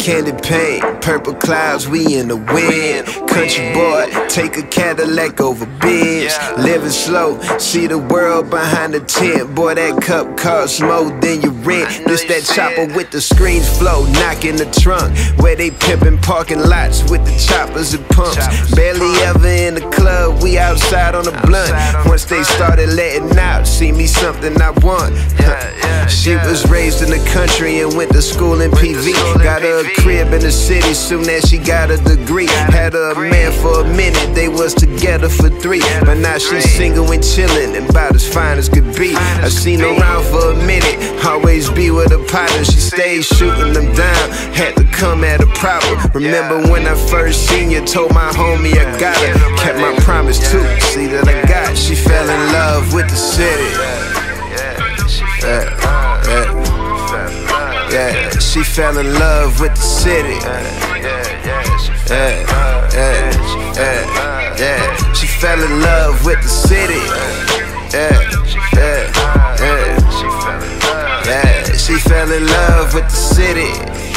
candy paint, purple clouds, we in the wind. Country boy, take a Cadillac over Benz. Living slow, see the world behind the tent. Boy, that cup costs more than your rent. This that chopper with the screens flow, knocking the trunk, where they pimpin' parking lots with the choppers and pumps. Barely ever in the club, we outside on the blunt. Once they started letting out, see me something I want. She was raised in the country and went to school in PV. Got her a crib in the city soon as she got a degree. Had her a man for a minute, they was together for 3. But now she's single and chillin', and about as fine as could be. I seen her around for a minute, always be with her partner. She stayed shooting them down, had to come at a proper. Remember when I first seen you, told my homie I got her. Kept my promise too, see that I got. She fell in love with the city. She fell in love with the city. She fell in love with the city. She fell in love with the city.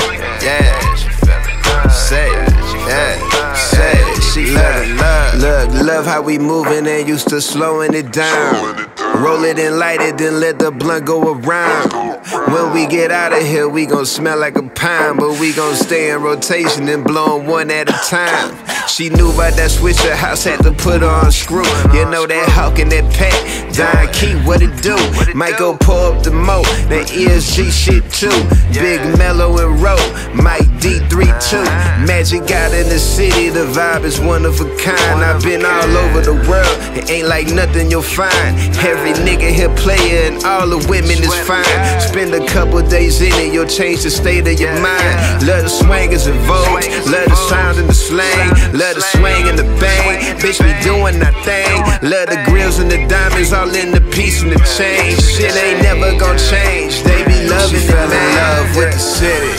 She fell in love. Love how we moving and used to slowing it down. Roll it and light it, then let the blunt go around. When we get out of here, we gon' smell like a pound, but we gon' stay in rotation and blow 'em one at a time. She knew about that switch, her house had to put her on screw. You know that Hawk and that Pat, Don Key, what it do? Might go pull up the mo, that ESG shit too. Big Mellow and Roll, Mike D32. Magic out in the city, the vibe is one of a kind. I've been all over the world, it ain't like nothing you'll find. Every nigga here player and all the women is fine. Spend a couple days in it, you'll change the state of your mind. Love the swangers and vogues, love the sound and the slang, love the swing and the bang. Bitch, we doing our thing. Love the grills and the diamonds, all in the piece and the chain. Shit ain't never gonna change. They be loving it, man. She fell in love with the city.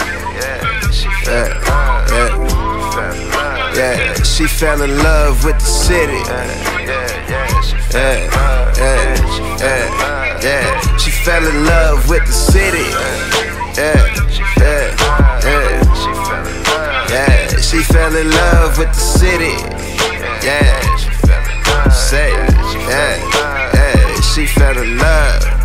She fell in love with the city. She fell in love with the city. She fell in love with the city. She fell in love.